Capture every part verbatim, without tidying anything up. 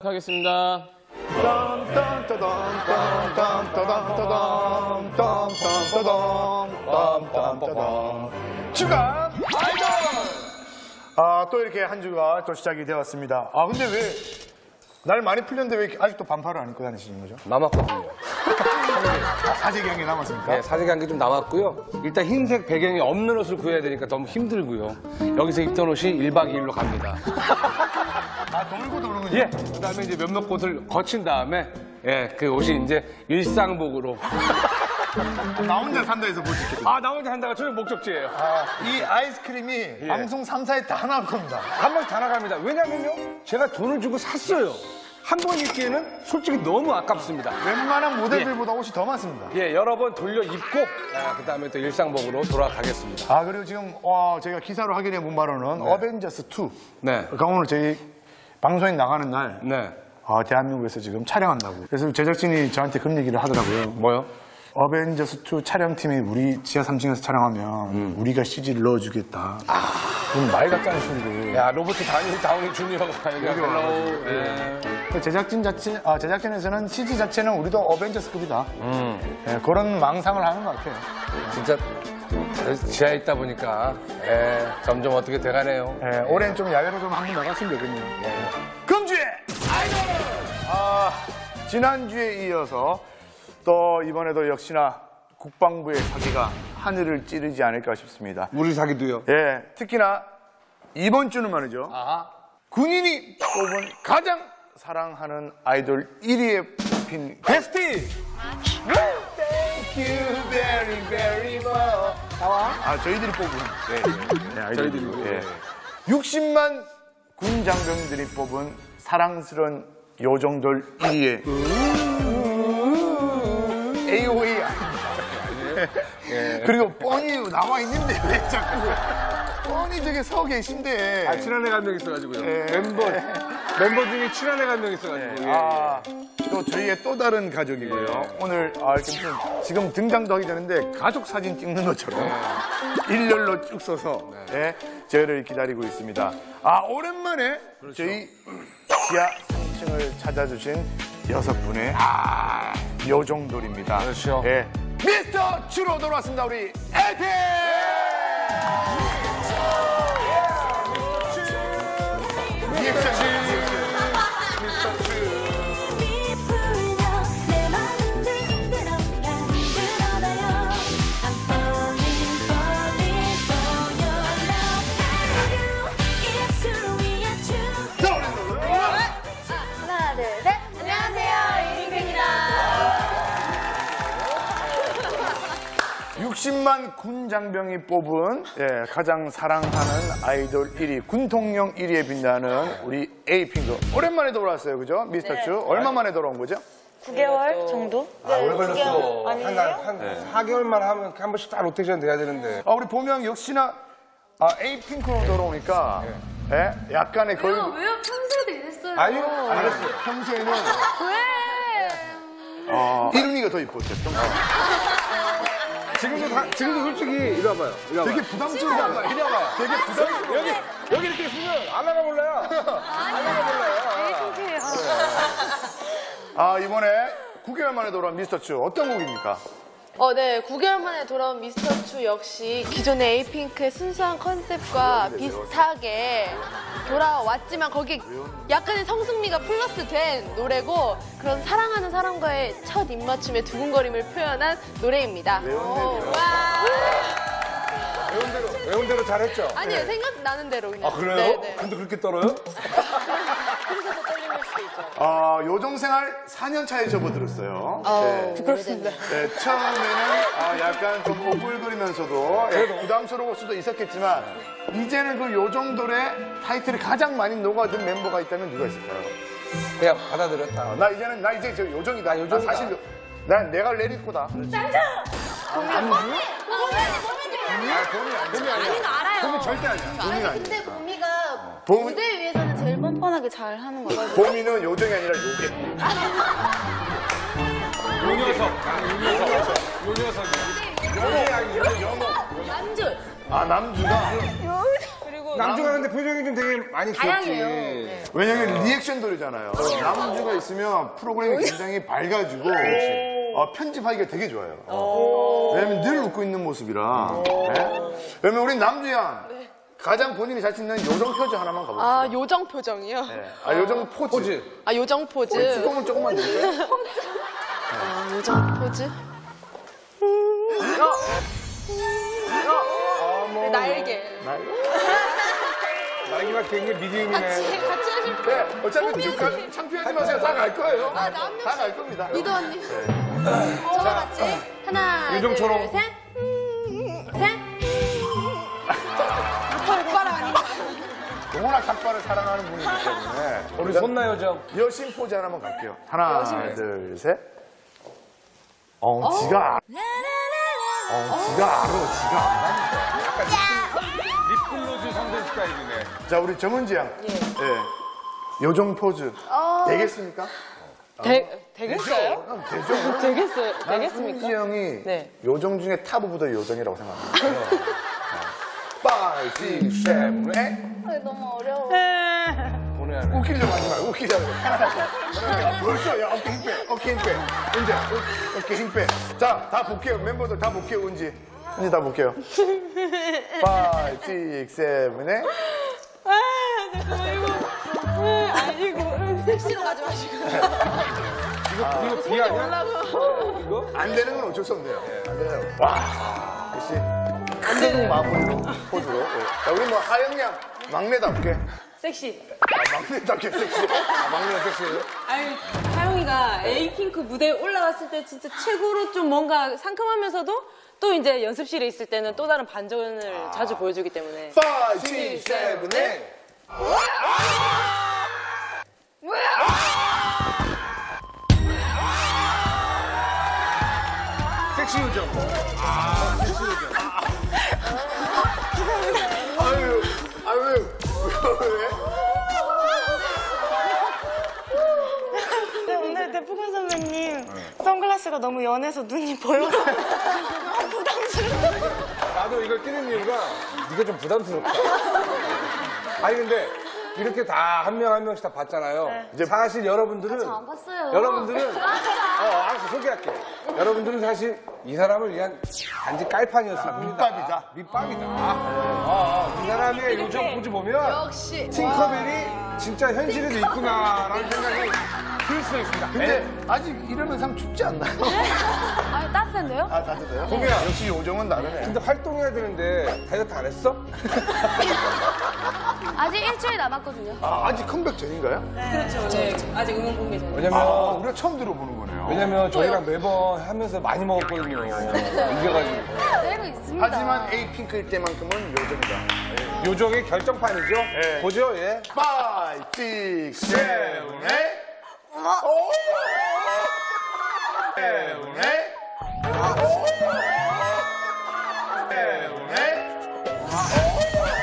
하겠습니다. 주간 아이돌! 아, 또 이렇게 한 주가 또 시작이 되었습니다. 아, 근데 왜, 날 많이 풀렸는데 왜 아직도 반팔을 안 입고 다니시는 거죠? 남았거든요. 아, 사재기 한게 남았습니까? 네, 사재기 한 게 좀 남았고요. 일단 흰색 배경이 없는 옷을 구해야 되니까 너무 힘들고요. 여기서 입던 옷이 일박 이일로 갑니다. 아, 돌고 도는군요. 예. 그 다음에 이제 몇몇 곳을 거친 다음에, 예, 그 옷이 이제 일상복으로. 나 혼자 산다 해서 못 찍겠다. 아, 나 혼자 한다가 저의 목적지예요. 아, 이 아이스크림이 방송 삼 사에 다 나올 겁니다. 한 번 다 나갑니다. 왜냐면요, 제가 돈을 주고 샀어요. 한 번 입기에는 솔직히 너무 아깝습니다. 웬만한 모델들보다 옷이 더 많습니다. 예, 여러 번 돌려 입고, 아, 그 다음에 또 일상복으로 돌아가겠습니다. 아, 그리고 지금 어, 저희가 기사로 확인해 본 바로는 네. 어벤져스 투. 네. 그러니까 오늘 저희 방송에 나가는 날 네. 어, 대한민국에서 지금 촬영한다고. 그래서 제작진이 저한테 그런 얘기를 하더라고요. 뭐요? 어벤져스 투 촬영팀이 우리 지하 삼 층에서 촬영하면 음. 우리가 씨지를 넣어주겠다. 아, 그럼 말 같지 않은 소리를. 야, 로버트 다니, 다우니 주니어가 얘기하고. 와가지고. 예. 그 제작진 자체, 아, 제작진에서는 씨지 자체는 우리도 어벤져스급이다. 음. 예, 그런 망상을 하는 것 같아요. 진짜 지하에 있다 보니까, 예, 점점 어떻게 돼가네요. 예, 올해는 좀 야외로 좀 한번 나갔으면 좋겠네요. 예. 금주의 아이돌! 아, 지난주에 이어서 또 이번에도 역시나 국방부의 사기가 하늘을 찌르지 않을까 싶습니다. 우리 사기도요. 예, 특히나 이번 주는 말이죠. 아하. 군인이 뽑은 가장 사랑하는 아이돌 일 위에 뽑힌 베스티! Thank you very very much. 나와? 아, 저희들이 뽑은. 네, 네, 아이돌. 저희들이. 예. 육십만 군 장병들이 뽑은 사랑스러운 요정돌 일 위에 에이오에이 아닙니다. 예. 그리고 뻔히 나와 있는데 왜 자꾸 뻔히 저기 서 계신데. 아, 친한 애가 한 명 있어가지고요. 예. 멤버, 멤버 중에 친한 애가 한 명 있어가지고. 예. 아, 또 저희의 또 다른 가족이고요. 예. 오늘 아, 이렇게 무슨 지금 등장도 하기 전인데 가족 사진 찍는 것처럼 일렬로 쭉 서서 예, 저희를 기다리고 있습니다. 아, 오랜만에 그렇죠. 저희 지하 삼 층을 찾아주신 여섯 분의 아, 요정돌입니다. 그렇죠. 예, 미스터 추로 돌아왔습니다. 우리 에이핑! 리액션. 하나, 둘, 셋. 안녕하세요, 에이핑크입니다. 육십만 군 장병이 뽑은 예, 가장 사랑하는 아이돌 일 위, 군통령 일 위에 빛나는 우리 에이핑크. 오랜만에 돌아왔어요, 그죠? 미스터 네. 츄. 얼마 만에 돌아온 거죠? 구 개월 정도? 아, 오래 걸렸어. 한, 아니에요? 한 사 개월만 하면 한 번씩 다 로테이션 돼야 되는데. 아, 우리 보명 역시나 아, 에이핑크로 돌아오니까 예, 약간의 거의 왜요? 왜요? 평소에도 이랬어요. 아니요, 안 했어요. 평소에는 왜? 어, 이룬이가 더 이뻤어요. 평소에. 지금도, 다, 지금도 솔직히, 이리 와봐요. 이리 와봐요. 되게 부담스러워. 이리 와봐요. 되게 부담스러워. 여기, 여기 이렇게 있으면 안 나가 몰라요. 안 나가 몰라요. 에이핑크예요. 아, 이번에 구 개월 만에 돌아온 미스터 츄. 어떤 곡입니까? 어, 네. 구 개월 만에 돌아온 미스터 츄 역시 기존의 에이핑크의 순수한 컨셉과 비슷하게 돌아왔지만 거기에 약간의 성승미가 플러스 된 노래고 그런 사랑하는 사람과의 첫 입맞춤의 두근거림을 표현한 노래입니다. 오, 와. 외운 대로, 외운 대로 잘했죠? 아니요, 생각나는 대로 그냥. 아, 그래요? 네네. 근데 그렇게 떨어요? 그래서 더 떨림일 수도 있죠. 아, 요정생활 사 년 차에 접어들었어요. 네. 부끄럽습니다. 네, 처음에는 아, 약간 좀 오글거리면서도 예, 부담스러울 수도 있었겠지만 이제는 그 요정돌의 타이틀이 가장 많이 녹아든 멤버가 있다면 누가 있을까요? 그냥 받아들였다. 나 이제는 나 이제 저 요정이다. 요정이다. 나 사실 난 내가 레리코다. 아, 봄이 아니야. 봄이 아니야. 아니는 알아요. 봄이 절대 아니야. 봄이 아니, 아니야. 근데 보미가 봄이- 무대 위에서는 제일 뻔뻔하게 잘 하는 거예요. 봄이는 요정이 아니라 요괴. 요 녀석. 요 녀석. 요 녀석이야. 영어 아니 영어. 남주. 아, 남주가 그리고 남주가 근데 표정이 좀 되게 많이 귀엽지. 왜냐면 리액션 돌이잖아요. 남주가 있으면 프로그램이 굉장히 밝아지고 어, 편집하기가 되게 좋아요. 왜냐면 늘 웃고 있는 모습이라. 네? 그러면 우리 남주 양 가장 본인이 자신 있는 요정 표정 하나만 가볼게요. 아, 요정 표정이요? 네. 아 요정 포즈. 포즈. 아, 요정 포즈. 우리 주공을 조금만 드릴까요? 아, 요정 포즈. 네, 날개. 날개가 굉장히 미디움이네. 같이, 같이 하실 분. 네, 어차피 좀 가- 창피하지 마세요. 다 갈 거예요. 아, 나 한 명씩. 다 갈 겁니다. 미도 언니. 저와 같이. 하나, 요정처럼. 둘, 셋. 셋. 오빠랑 아니 워낙 닭발을 사랑하는 분이기 때문에 우리 손나 요정. 여신 포즈 하나만 갈게요. 하나, 둘, 셋. 어, 지가 알아. 어, 지가 알아. 지가 알아. 립글로즈 선대 스타일이네. 자, 우리 정은지 양. 예. 요정 포즈. 되겠습니까? 되, 되겠어요? 그럼 되죠. 되겠어요? 난 되겠습니까? 은지 형이 네. 요정 중에 탑 오브 더 요정이라고 생각합니다. 파이브, 식스, 세븐, 에잇. 너무 어려워. 보내야 돼. 웃기려고 하지 말고 웃기려고. 편안하게. 벌써 야 어깨 힘 빼. 어깨 힘 빼. 은지 어, 어깨 힘 빼. 자, 다 볼게요. 멤버들 다 볼게요. 은지. 은지 다 볼게요. 파이브, 식스, 세븐, 에잇. 아이고. 섹시로 가지 마시고. 이거, 이거 비 아니야? 이거? 안 되는 건 어쩔 수 없네요. 안 되네요. 와, 역시 큰 마무리로 포즈로. 예. 자, 우리 뭐 하영 양 막내답게. 섹시. 아, 막내답게 섹시. 아, 막내가 섹시해요? 아니, 하영이가 에이핑크 무대에 올라갔을 때 진짜 최고로 좀 뭔가 상큼하면서도 또 이제 연습실에 있을 때는 또 다른 반전을 자주 보여주기 때문에. 파이브, 식스, 세븐, 에잇. 섹시 요정. 아, 섹시 요정. 아유, 아유, 왜? 근데 오늘 대포근 선배님 선글라스가 너무 연해서 눈이 보여서 부담스러워. 나도 이걸 끼는 이유가 네가 좀 부담스럽다. 아니 근데 이렇게 다 한 명 한 명씩 다 봤잖아요. 이제 사실 여러분들은 안 봤어요. 여러분들은 어 알았어 소개할게. 여러분들은 사실 이 사람을 위한 단지 깔판이었습니다. 밑밥이다. 밑밥이다. 어, 어, 이 사람의 요정 포즈 보면 역시. 팅커벨이 진짜 현실에도 있구나라는 생각이 들 수 있습니다. 근데 아직 이러는 상 춥지 않나요? 아니, 따뜻한데요? 아, 따뜻해요? 동현아. 역시 요정은 다르네. 근데 활동해야 되는데 다이어트 안 했어? 아직 일주일 남았거든요. 아, 아직 컴백 전인가요? 그렇죠. 네. 아직 음원 공개 전. 왜냐면 아, 우리가 처음 들어보는 거네요. 왜냐면 저희랑 매번 하면서 많이 먹었거든요. 이겨가지고. 그대로 있습니다. 하지만 에이핑크일 때만큼은 요정이다. 요정의 결정판이죠? 네. 보죠, 예. 파이브, 식스, 세븐, 에잇. 오! 세븐, 에잇. 오! 세븐, 에잇.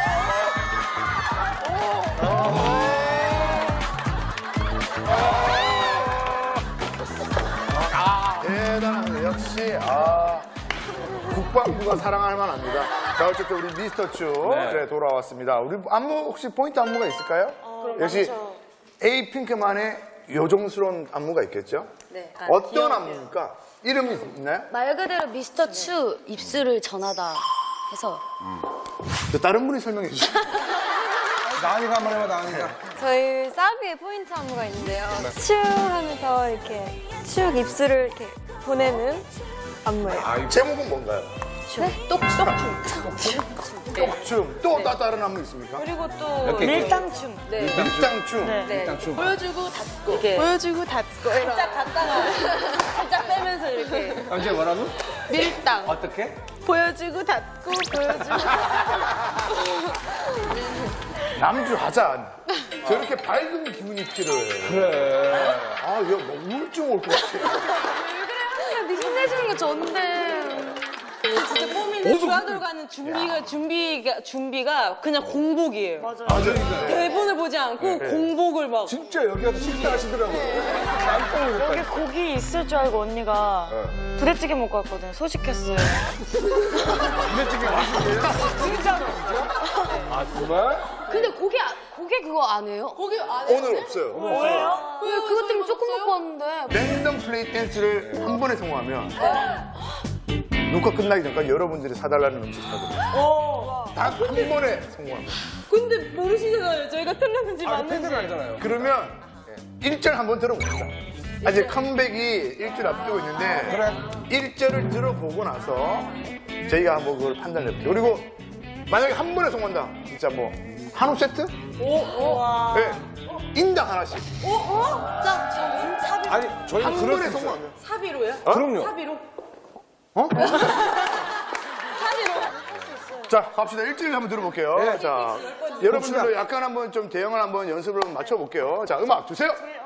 대단합니다. 역시 아 국방부가 사랑할 만합니다. 자, 어쨌든 우리 미스터 츄 네. 네, 돌아왔습니다. 우리 안무 혹시 포인트 안무가 있을까요? 역시 에이핑크만의 요정스러운 안무가 있겠죠? 네. 아, 어떤 귀여워요. 안무입니까? 이름이 있나요? 말 그대로 미스터 추 입술을 전하다 해서 저 다른 분이 설명해 주시죠. 나은이가 한번 해봐, 나은이가. 저희 사비의 포인트 안무가 있는데요. 츄 하면서 이렇게 쭉 입술을 이렇게 보내는 안무예요. 제목은 뭔가요? 네? 똑똑춤. 춤. 또 다 다른 안무 있습니까? 그리고 또 몇 개? 밀당춤. 네. 밀당춤. 네. 일단 춤. 보여주고 닫고. 이렇게 보여주고 닫고. 살짝 갔다가 살짝 빼면서 이렇게. 언제 뭐라고? 밀당. 어떻게? 보여주고 닫고, 보여주고 닫고. 남주 하자. 저렇게 밝은 기분이 필요해. 그래. 아, 이거 뭐 우울증 올 것 같아. 힘내주는 게 좋은데. 진짜 뽀미는 주아돌 가는 준비가 준비가 준비가 그냥 공복이에요. 맞아요. 대본을 보지 않고 공복을 막. 진짜 여기 와서 식사하시더라고요. 깜짝 놀랐다. 여기 고기 있을 줄 알고 언니가 부대찌개 먹고 왔거든요. 소식했어요. 부대찌개 맛있어요? 진짜로. 아, 정말? 근데 고기, 아- 고기 그거 안 해요? 고기 안 해요? 오늘 없어요. 뭐예요? 왜 그것 때문에 조금 먹고 왔는데. 랜덤 플레이 댄스를 한 번에 성공하면 녹화 끝나기 전까지 여러분들이 사달라는 음식 사드려요. 다 한 번에 성공합니다. 근데 모르시잖아요. 저희가 틀렸는지 아, 팬들은 맞는지. 알잖아요. 그러면 일 절 한번 들어봅시다. 아, 이제 컴백이 일주일 앞두고 있는데 그래. 일 절을 들어보고 나서 저희가 한번 그걸 판단해볼게요. 그리고 만약에 한 번에 성공한다. 진짜 뭐 한우 세트? 오, 오. 네. 인당 하나씩. 자, 저 사비. 아니, 저희가 한 그럴 번에 수 있어요. 성공하면. 사비로요? 그럼요. 사비로? 어? 자, 갑시다. 일주일 한번 들어볼게요. 네. 자, 여러분들도 약간 한번 좀 대형을 한번 연습을 한번 맞춰볼게요. 자, 음악 주세요.